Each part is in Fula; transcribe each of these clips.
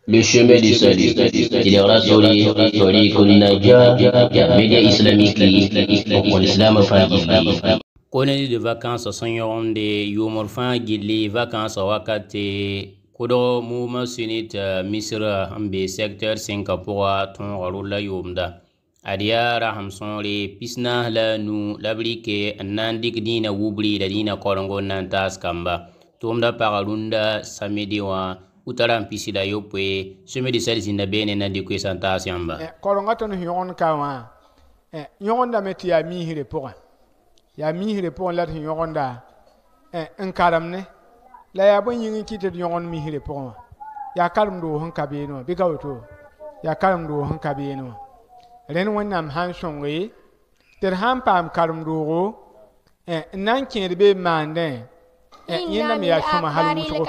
Le chemin du salut, il est rassuré, Tariqun Najah, média islamique, pour l'islam fangili. Koloni de vacances sont yonde yumur fa gilli vacances wakati kudo muma sunit misra ambe secteur Singapour ton rola yumda adiya raham sonre pisna la nu labrike nandik dina wubri da dina korongo nan taskamba tumda pagarunda samedi wa utaram pisida yopwe semedi selzinda bene na dikwe santas yamba koronga ton yon kawa yon da metia mihire pour ya mihire pour la yonda en karamne la ya bon yin kite yon mihire pour ya karam do hon kabeno bi gawto ya karam do hon kabeno ren wonnam han shonwe ter han pam karam do nan kin be mande yin na ya shoma halu so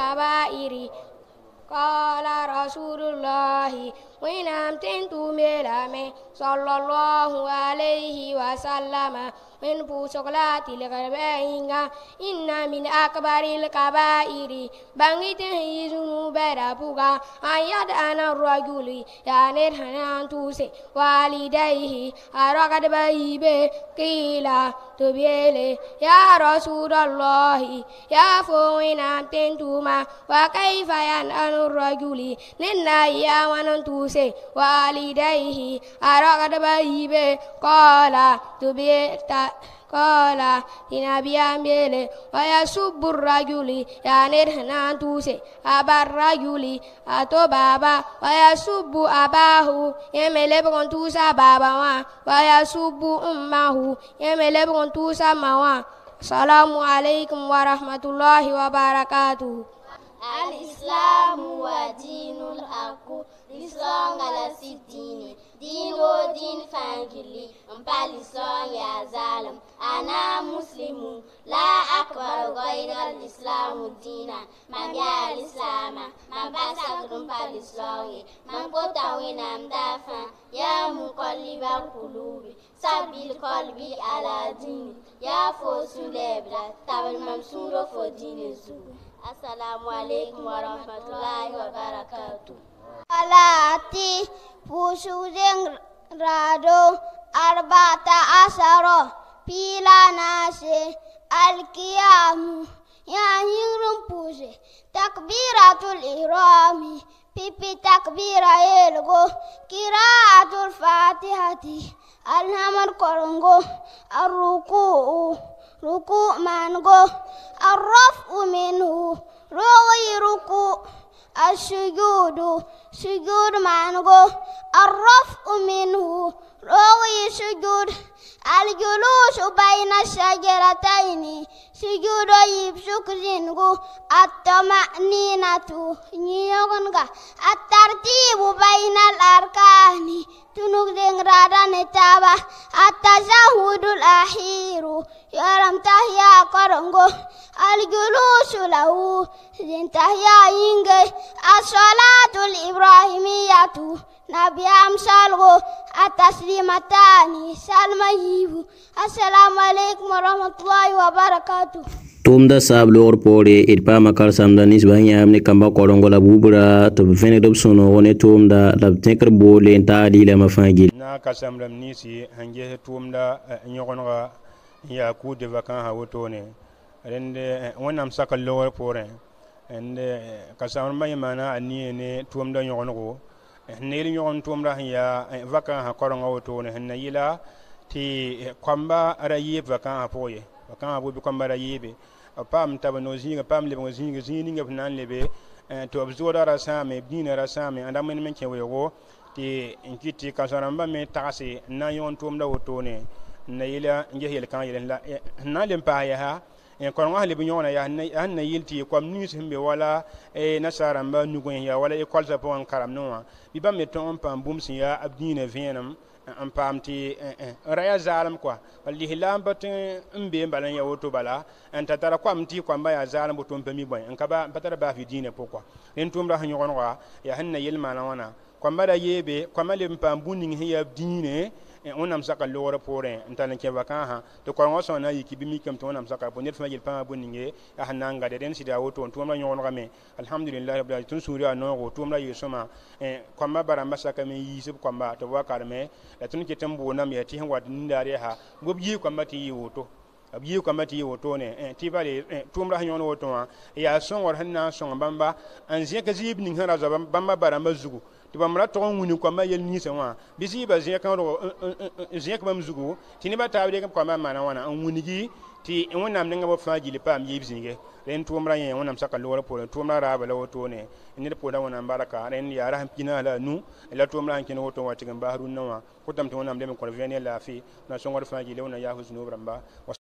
قال رسول الله وإن أمتنت ملامي صلى الله عليه وسلم من فسقلات الغربين إن من أكبر الكبائر بغيته ذنوب ربك أن يدعن الرجل يعني أن توسي والديه أرقد بيبه قيل تبيلي يا رسول الله يا فوين أمتنتما وكيف ينأن الرجل لنا يا وننتوسي والديه أرقد بيبه قال لنبي أمبيلي ويسب الرجل يعني هنانتوسي أبا الرجل أتو بابا ويسب أباه يملي بغنتوسا بابا ويسب أمه يملي بغنتوسا موا السلام عليكم ورحمة الله وبركاته. الإسلام هو دين الحق l'islam على ستين دين ودين فانجلي أمبا الإسلام يا زالم أنا مسلم لا أكبر غير الإسلام دينا من يا الإسلام من بسك أمبا الإسلام من قطعين أمدافع يا مقلب القلوب سبيل قلبي على دين يا فوس لبلا تابل ممسور فدين الزور. السلام عليكم ورحمة الله وبركاته. Alati pusudeng rado arbata asaro pila nase alkiyamu ya hirum puse takbiratul ihrami pipi takbira elgo kiraatul fatihati alhamar korongo arruku ruku mango arrafu minhu rogi ruku السجود سجود معنقو الرفع منه روي سجود الجلوس بين الشجرتين سجود يبسك زنقو الطمأنينة نيوغنغا الترتيب بين الأركان تنوك دنغرادا نتابا التزهد الأخير يرم تهيا قرنغو الجلوس له زنتهيا ينغي الصلاة الإبراهيمية نبي أمسالغو التسليمتان سلميهو. السلام عليكم ورحمة الله وبركاته. tumda sablor pore irpa makar samda nisbanya amne kamba korongo la bubura to fene dob sono wone tumda la tekr bole taali la mafangil na kasamram nisi hange tumda nyogonga ya ku de vacan ha wotone rende wonam sakal lor pore ende kasamram maymana ani ne tumda nyogongo ne nyogon tumda ya vacan ha korongo wotone henna yila ti kwamba arayi vacan ha poye vacan ha bobi kwamba arayi pam tabano zinga pam le zinga zinga nan lebe to abzora rasame bina rasame anda men men ke wego ti inkiti kasaramba me tase na yon tumda wotone na yila nge hel kan yila na lem pa ya ha en kon wa le binyona ya na yilti kom nis himbe wala nasaramba nugon ya wala e kolza pon karam no bi bam me ton pam bum sin ya abdina venam en pamti raya zalam kwa walli hilam batin mbe mbalan ya woto bala en tatara kwamti kwamba ya zalam botom pemi boy en kaba patara ba fi dine pokwa en tumra hanyo gonwa ya hanna yilma na wana kwamba da yebe kwamba le pam buning hiya dine onam saka lora pore ntan ke vakanha to ko ngoso na yiki bimi kam to onam saka bonet fa yel pam buninge a hananga de den sida woto to ma nyon game alhamdulillah rabbil alamin tun suriya no go to ma yesoma kwamba baramba saka me yisib kwamba to wakarme la tun ke tambo nam ya ti han wad ndare ha gobi kwamba ti woto abiye kwamba ti woto ne ti bale tumra hanyon woto wa ya son war hanna son bamba an je ka zib ning hara bamba baramba zugu ti bamra to nguni kwamba yel ni sewa bisi ba je kan ro je ka bam zugu ti ne ba tawde kam kwamba mana wana an wunigi ti wonam ne ngabo faaji le pam yebzinge ren tumra yen wonam saka lora pole tumra raba la woto ne ni de poda wonam baraka ren ya raham kina la nu la tumra an kina woto wati gam bahrun nawa ko tam to wonam de ko vene la fi na son war faaji le wona ya husnu bramba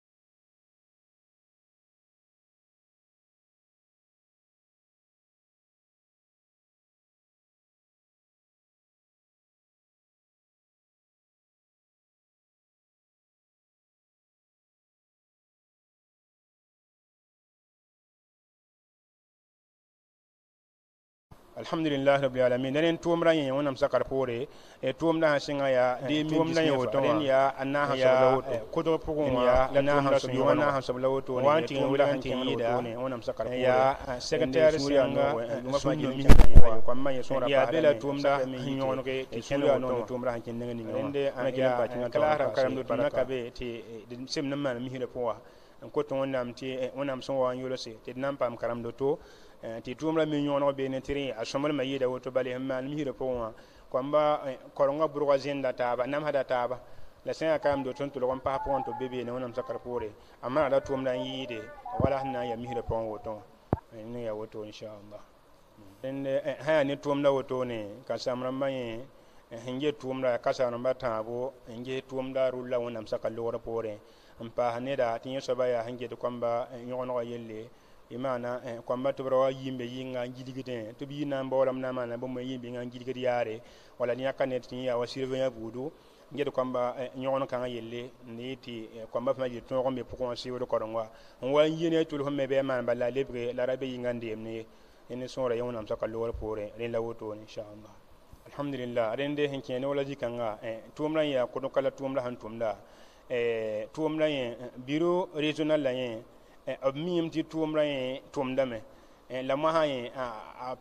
alhamdulillah rabbil alamin nen tumra yen wonam sakar pore tumna singa ya de tumna yo to ya anna ha sabla ko do pugun ya anna ha so yo na ha sabla woto ne wanti wala anti yida wonam sakar pore ya secretary singa ma fa ji min ya ko ma ya so ra ya bela tumda hinyon ke sura no tumra han kin ngani ngende an ya ba tin kala karam do na kabe ti sim nan man mi hira poa ko to wonam ti wonam so wa yolo se ti nan pam karam do to ti tumra mi nyono be ne tiri a somal ma yida woto bale hamman mi hira poa kwamba koronga burwa zinda taba nam hada taba la sen akam do ton to lon pa pon to bebe ne wonam sakar pore amma da tumra yide wala hanna ya mi hira poa woto ne ya woto inshallah ende ha ne tumra woto ne ka samra maye hinge tumra ka samra tabo hinge tumra rulla wonam sakar lora pore ampa haneda tin so baya hinge to kwamba nyono yelle imana kwamba to bro yimbe yinga gidigite to bi na mbolam na mana bo mo yimbe nga gidigite yare wala ni yakane tin ya wasirve ya budu ngedo kwamba nyono kan yelle niti kwamba fa yi to kombe pokon si wodo korongwa wa yene to ho mebe man balla lebre la rabe yinga ndemne ene sora yawna am saka lor pore len la woto inshallah alhamdulillah rende henkene wala jikanga tumra ya ko kala tumra han tumda tumra ya biro regional la yen ab miyam ti tumra yen tumdame la ma ha yen a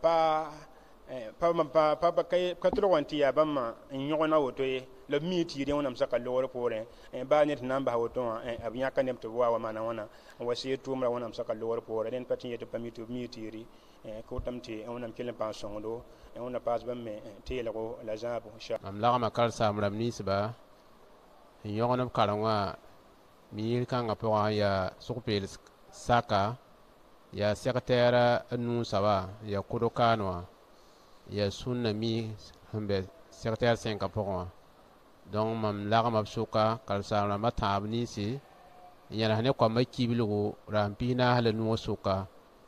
pa kay katro wanti ya bamma nyogona woto ye la mi ti de wonam saka lor pore ba net namba woto ab nyaka nem to wa mana wana wasi tumra wonam saka lor pore den pati yeto pamitu mi tiri ko tamti wonam kelen pa songo wona pas bamme te la ko la jabu insha am la ma kal sam ramni sba yogonam kalangwa mi kanga po ya sukpel saka ya secrétaire nu sawa ya kudokanwa ya sunna mi hambe secrétaire 5 po donc mam la ma suka kal sam ma tabni si yana hane kwa ma kibilu rampina hala nu suka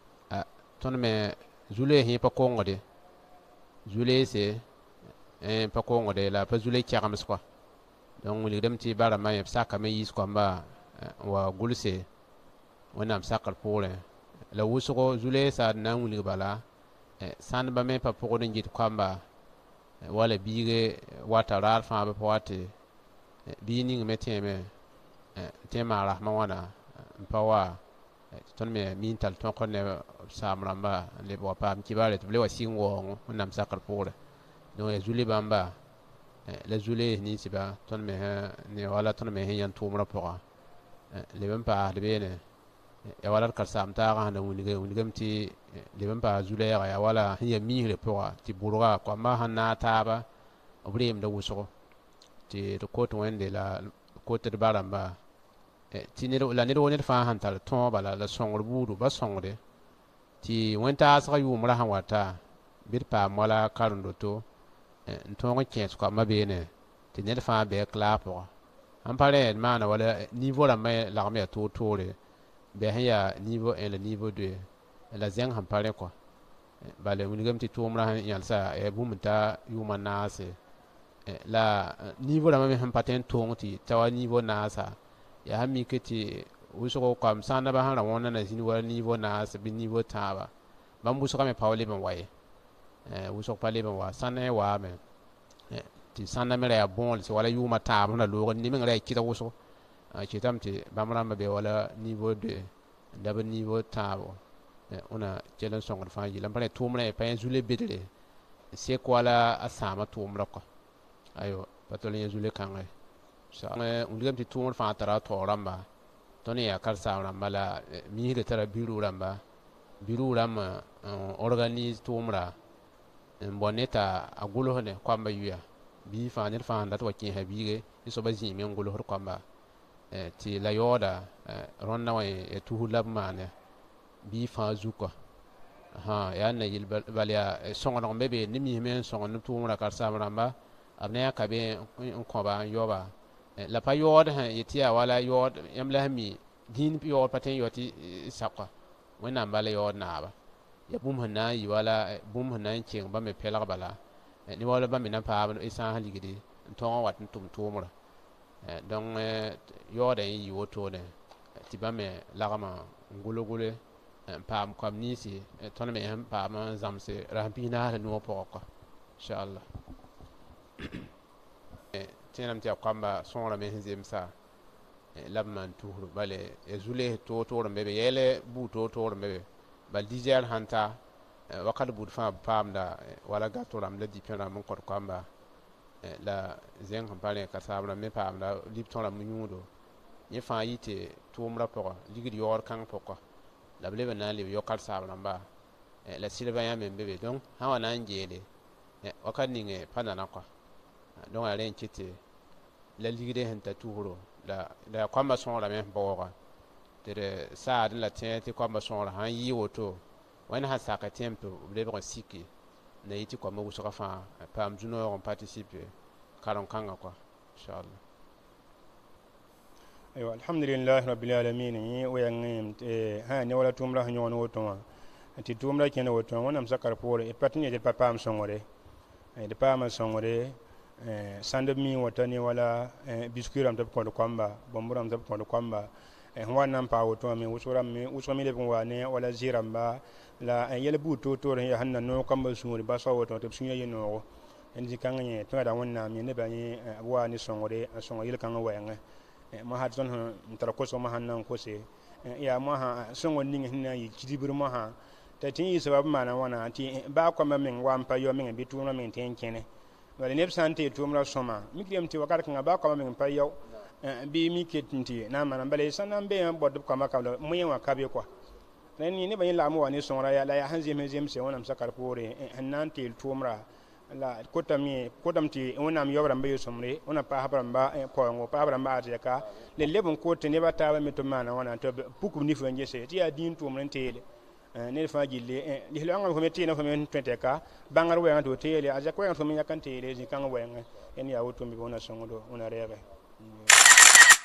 ton me zule hi pa kongode zule se pa kongode la pa zule kyagams kwa donc wili dem ti bara ma yeb saka me yis kwamba wa gulse wonam sakal pole la wusugo zule sa na wili bala san ba me pa poko ngit kwamba wala bige wata rar fa ba pawate bi ni meteme tema rahma wana pawa ton me min tal ton ko ne samramba le bo pam kibale to le wasingo wonam sakal pole donc zule bamba la zule ni siba ton me ne wala ton me yan tumra poa le bam pa de bene e wala kal sam ta ga na wunigam ti le bam pa zule ya wala ya mi le poa ti burga ko ma hanna ta ba obrem da wuso ti to ko to wende la ko te baramba ti ne la ne woni fa han tal ton bala la songor budu ba songre ti wenta sa yu mura han wata bir pa mala karundo to ntongo kens kwa mabene ti ne fa be kla po am pare mana wala niveau la me la me to tore be ya niveau 1 le niveau 2 la zeng ham pare quoi bale unigam ti tumra yalsa e bumta yuma nase la niveau la me ham paten tonti tawa niveau nasa ya hami kiti uso kam sana ba hala wona na zini wala niveau nasa bi niveau taba bambu so kame pawle ban waye wʋsg pa leb n wa sãn ne waame tɩ sãnda me ra yaa bõol tɩ wala yʋʋma taab sẽn na loog ne meng ra yaa kɩtg wʋsg kɩtame tɩ bãmb rãmbã be wala niveau 2 n dab niveau tãabo wẽna kell n sõngd fãa yɩla n pa rẽ tʋʋm rẽ pa yẽ zule bedre n sek wala a sãama tʋʋm rãkɔ ayo pa tol yẽ zule kãnge wilgame tɩ tʋʋmd fãa tara taoog rãmba tõnd n yaa karsaam rãmba la miisre tara biru rãmba biru rãmb n organise tʋʋmra n bõn ne t'a gʋlsdẽ koamba yuya bii fãa ned fãa sẽn dat wa kẽesa biige yẽ soaba zĩime n gʋlsd koamba tɩ la yaooda rõndã wã ya tusr la b maane bii fãa zukɔ yaa na yɩl bal yaa sõngdg me be ne miisme n sõng ne tʋʋmra karsaam rãmba b ne a ka be n kõba n yaoba la pa yaood sẽn yetɩ yaa wala yaood yãmb la sẽn mi dĩin yaood pa tõe n yao tɩ sakɔ wẽnnaam bala yaood naaba ya bũmb sẽn na n yɩ wala bũmb sẽn na n keng bãmb me pɛlg bala ne wala bãmb me na paam y sã n ligde n tõog n wat n tʋm tʋʋmra donc yaooda n yɩ wotone tɩ bãmb me lagm n gʋlgʋle n paam koam niisi tõnd me sẽn paam n zãmse ra sẽn pis naasda nuwã pʋgẽ kɔ inchallah tẽename tɩ yaa koamba sõora me sẽn zemsa la b maan tusr bale ya zule toor-toor n be be yɛɛle buu toor-toor n be be bal dijɛɛr sãn ta wakat bud fãa b paamda wala gato rãmb la dipẽ rãmb n kõt koamba la zẽng sẽn pa rẽ karsaam rãmb me paamda liptõ rãmb yũudo yẽ fãa yɩ tɩ tʋʋmdã pʋgã ligd yaoor kãng pʋgã la b leb n na n leb yao karsaam rãmba la sɩlbã yã me n be be donc sã wa na n geele wakat ning pa nana kɔa donc a rẽ n kɩ tɩ la ligde sẽn ta tusro la koamba sõora me sẽn baooga tɩ d saad la tẽ tɩ koamba sõora sãn yɩɩ woto wẽnd sãn sak tẽm tɩ b lebg n siki na yɩ tɩ koamba wʋsga fãa paam zu-noog n participe karen-kãngã kɔa inchallah aywa alhamdulillahi rabbil alamin yẽ wɛɛngẽ sã ne wala tʋʋmra sẽn yõgen woto wã tɩ tʋʋmra kẽna woto wã wẽnnaam sakr poore d pa tɩ ne d pa paam sõngre d paama sõngre sãnd b mi wata ne wala biskuit rãmb tɩ b kõd koamba bõmb rãmb tɩ b kõd koamba sẽn wa na n paa woto wã me wʋsg me leb n wa ne wala zɩ rãmba la yɛl buud toor-toor sẽn yaa sẽn na noog koamba sũur basga woto tɩ b sũ-yã yɩ noogo ẽnd zĩ-kãng yẽ tõeda wẽnnaam yẽ nebã yẽ b waa ne sõngre n sõng yel-kãng wɛɛngẽ mosã tõnd sẽn tara kosg mosã n na n kose yaa mosã sõngd ning sẽn na n yɩ kidbr mosã t'a tɩ n yɩsba b maana wãna tɩ baa koamba meng wa n pa yao meng bɩ tʋʋmdã meng tɩ n kẽne bala neb sã n tɩ tʋʋmdã sõma mik yem tɩ wakat kãngã baa koamba meng pa yao bɩ mi ket n tɩ na n maana bala sã n be n bõd b koamba kabla moyẽ wã ka be koa rẽnd yẽ nebã yẽ lagm wa ne sõgra la yaa sẽn zemse wẽnnaam sakr poore sẽn na n teel tʋʋmra la kodame tɩ wẽnnaam yaob rãmba yel-sõmde wẽna paasb rãmba paoongo paasb rãmba arzɛka la leb n kot tɩ nebã taaba me tɩ b maana wãna tɩ b puk b nifã n gese tɩ yaa dĩin tʋʋmd n teele ned fãa gilli lislãngã fo me tɩɩna fo me n tõe tɛka bãngr wɛɛngã tɩ f teele a zɛk wɛɛngã fo me yãk n teele zĩ-kãng wɛɛngẽ ẽnd yaa woto me wẽna sõngdo wẽna rɛɛge